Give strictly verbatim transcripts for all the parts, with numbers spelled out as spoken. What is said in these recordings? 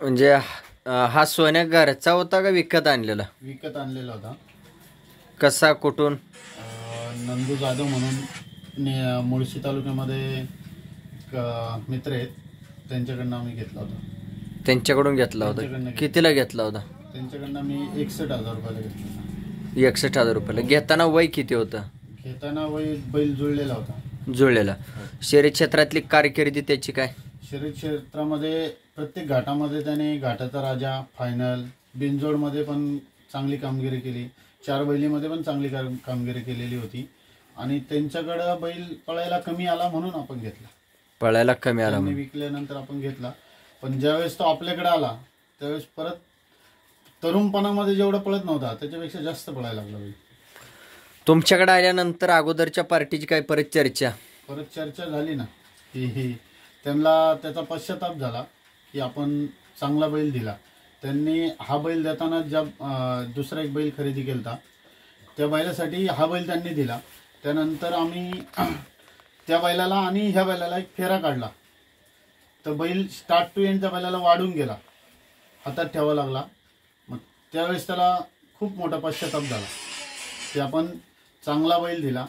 म्हणजे अं, हा सोन्या घरचा होता का विकत आणलेला? विकत आणलेला होता. कसा, कुठून? अं, नंदू जाधव म्हणून ने- मुळशी तालुक्यामध्ये एक, अं, मित्र आहेत, त्यांच्याकडनं आम्ही घेतला होता. त्यांच्याकडून घेतला त्यांच्याकडनं होता? घेतला. कितीला घेतला होता? त्यांच्याकडनं मी एकसष्ट हजार रुपयाला घेतला. एकसष्ट हजार रुपयाला. घेताना वय किती होतं? घेताना वय बैल जुळलेला होता. जुळलेला. शर्यत क्षेत्रातली कारकिर्दी त्याची काय? शर्यत क्षेत्रामध्ये प्रत्येक घाटामध्ये त्याने घाटाचा राजा, फायनल, बिनजोडमध्ये पण चांगली कामगिरी केली. चार बैलीमध्ये पण चांगली काम कामगिरी केलेली होती. आणि त्यांच्याकडं बैल पळायला कमी आला म्हणून आपण घेतला. पळायला कमी आला त्यांनी म्हणून. विकल्यानंतर आपण घेतला. पण ज्यावेळेस तो आपल्याकडे आला त्यावेळेस परत तरुणपणामध्ये जेवढा पळत नव्हता त्याच्यापेक्षा जास्त पळायला लागला बैल. तुमच्याकडे आल्यानंतर अगोदरच्या पार्टीची काय परत चर्चा? परत चर्चा झाली ना की ही त्यांना त्याचा पश्चाताप झाला की आपण चांगला बैल दिला. त्यांनी हा बैल देताना ज्या अं, दुसरा एक बैल खरेदी केला त्या बैलासाठी हा बैल त्यांनी दिला. त्यानंतर आम्ही त्या बैलाला आणि ह्या बैलाला एक फेरा काढला तर बैल स्टार्ट टू एंड त्या बैलाला वाढून गेला, हातात ठेवावा लागला. मग त्यावेळेस त्याला खूप मोठा पश्चाताप झाला की आपण चांगला बैल दिला.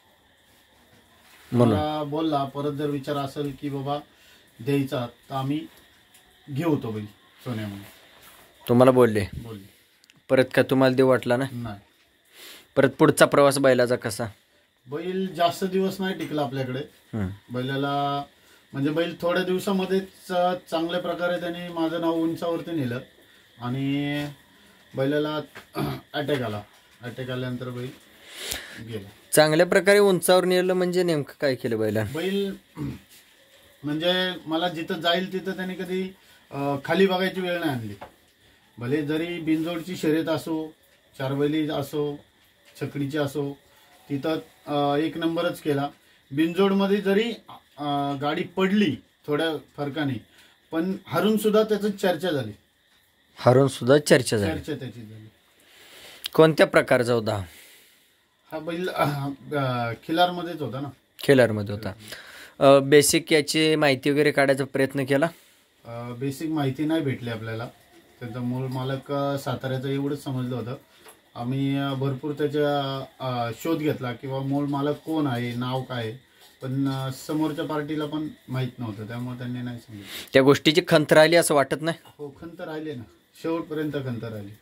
मला बोलला परत जर विचार असेल की बाबा द्यायचा तर आम्ही घेऊ तो बैल सोन्यामध्ये. तुम्हाला बोलले? बोलले. परत का तुम्हाला देऊ वाटला ना? नाही. परत पुढचा प्रवास बैलाचा कसा? बैल जास्त दिवस नाही टिकला आपल्याकडे. हम्म. बैलाला म्हणजे बैल थोड्या दिवसामध्येच चांगल्या प्रकारे त्यांनी माझं नाव उंचावरती नेलं आणि बैलाला अटॅक आला. अटॅक आल्यानंतर बैल गेला. चांगल्या प्रकारे उंचावर नेलं म्हणजे नेमकं काय केलं बैला? बैल म्हणजे मला जिथं जाईल तिथं त्यांनी कधी अं, खाली बघायची वेळ नाही आणली. भले जरी बिनजोडची शर्यत असो, चार बैली असो, छकडीची असो, तिथं अं, एक नंबरच केला. बिनजोडमध्ये जरी अं, गाडी पडली थोड्या फरकाने पण हरून सुद्धा त्याची चर्चा झाली. हरून सुद्धा चर्चा झाली. चर्चा त्याची झाली. कोणत्या प्रकारचा होता? हा बैल अं, खिलारमध्येच होता ना. खेळारमध्ये होता. बेसिक याची माहिती वगैरे काढायचा प्रयत्न केला? बेसिक माहिती नाही भेटली आपल्याला. त्यांचा मूळ मालक अ, साताऱ्याचं एवढंच समजलं होतं. आम्ही अ, भरपूर त्याच्या अ, शोध घेतला किंवा मूळ मालक कोण आहे, नाव काय आहे, पण अ, समोरच्या पार्टीला पण माहीत नव्हतं, त्यामुळे त्यांनी नाही सांगितलं. त्या गोष्टीची खंत राहिली असं वाटत नाही हो, खंत राहिली ना, शेवटपर्यंत खंत राहिली.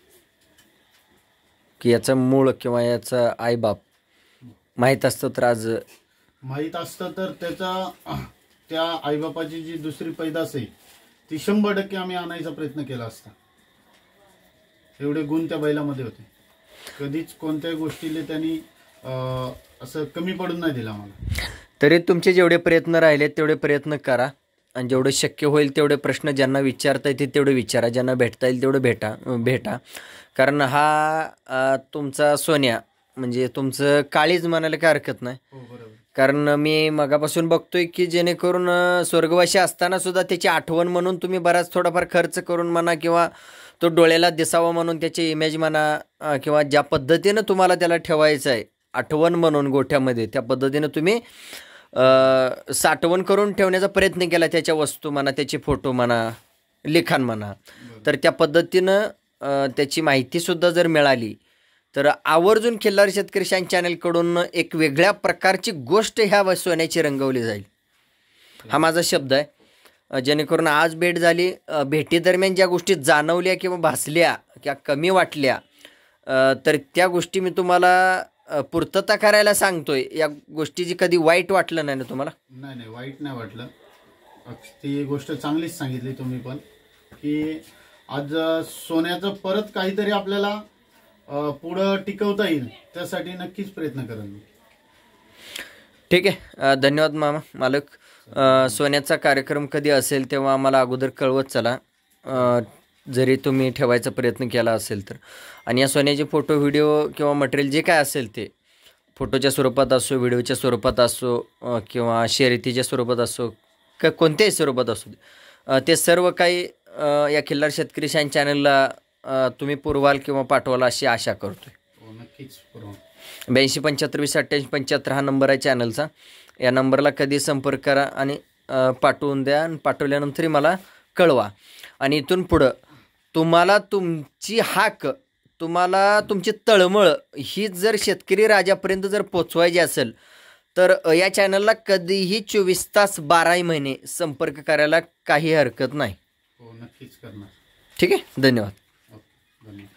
की याचं मूळ किंवा याचं आईबाप माहीत असतं तर आज माहीत असतं तर त्याचा अ, त्या आईबापाची जी दुसरी पैदास आहे ती शंभर टक्के आम्ही आणायचा प्रयत्न केला असता. एवढे गुण त्या बैलामध्ये होते. कधीच कोणत्याही गोष्टीला त्यांनी अं, असं कमी पडून नाही दिला मला. तरी तुमचे जेवढे प्रयत्न राहिले तेवढे प्रयत्न करा आणि जेवढे शक्य होईल तेवढे प्रश्न ज्यांना विचारता येतील तेवढे विचारा, ज्यांना भेटता येईल तेवढे भेटा भेटा कारण हा अ, तुमचा सोन्या म्हणजे तुमचं काळीज म्हणायला काय हरकत नाही. हो, बरोबर. कारण मी मगापासून बघतोय की जेणेकरून अ, स्वर्गवासी असताना सुद्धा त्याची आठवण म्हणून तुम्ही बराच थोडाफार खर्च करून म्हणा किंवा तो डोळ्याला दिसावा म्हणून त्याची इमेज म्हणा अ, किंवा ज्या पद्धतीनं तुम्हाला त्याला ठेवायचं आहे आठवण म्हणून गोठ्यामध्ये त्या पद्धतीनं तुम्ही अ, साठवण करून ठेवण्याचा प्रयत्न केला. त्याच्या वस्तू म्हणा, त्याचे फोटो म्हणा, लिखाण म्हणा, तर त्या पद्धतीनं अ, त्याची माहितीसुद्धा जर मिळाली तर आवर्जून खिल्लार शेतकरी शान चॅनलकडून एक वेगळ्या प्रकारची गोष्ट ह्या सोन्याची रंगवली जाईल, हा माझा शब्द आहे. अ, जेणेकरून आज भेट झाली, अ, भेटीदरम्यान ज्या गोष्टी जाणवल्या किंवा भासल्या किंवा कमी वाटल्या अ, तर त्या गोष्टी मी तुम्हाला अ, पूर्तता करायला सांगतोय. या गोष्टीची कधी वाईट वाटलं नाही ना तुम्हाला? नाही नाही, वाईट नाही वाटलं. ती गोष्ट चांगलीच सांगितली तुम्ही पण की आज अ, सोन्याचं परत काहीतरी आपल्याला अ, पुढं टिकवता येईल त्यासाठी नक्कीच प्रयत्न करेन मी. ठीक आहे. अ, धन्यवाद मामा मालक. अ, सोन्याचा कार्यक्रम कधी असेल तेव्हा आम्हाला अगोदर कळवत चला, अ, जरी तुम्ही ठेवायचा प्रयत्न केला असेल तर. आणि या सोन्याचे फोटो, व्हिडिओ किंवा मटेरियल जे काय असेल ते फोटोच्या स्वरूपात असो, व्हिडिओच्या स्वरूपात असो अ, किंवा शर्यतीच्या स्वरूपात असो, क कोणत्याही स्वरूपात असो, अ, ते सर्व काही अ, या खिल्लार शेतकरी शान चॅनलला अ, तुम्ही पुरवाल किंवा पाठवाल अशी आशा करतोय. हो, नक्कीच पुरवू. ब्याऐंशी पंच्याहत्तर वीस अठ्ठ्याऐंशी पंच्याहत्तर हा नंबर आहे चॅनलचा. या नंबरला कधी संपर्क करा आणि अ, पाठवून द्या आणि पाठवल्यानंतरही मला कळवा. आणि इथून पुढं तुम्हाला तुमची हाक, तुम्हाला तुमची तळमळ ही जर शेतकरी राजापर्यंत जर पोचवायची असेल तर या चॅनलला कधीही चोवीस तास बाराही महिने संपर्क करायला काही हरकत नाही. हो, नक्कीच करणार. ठीक आहे, धन्यवाद. ओके, धन्यवाद.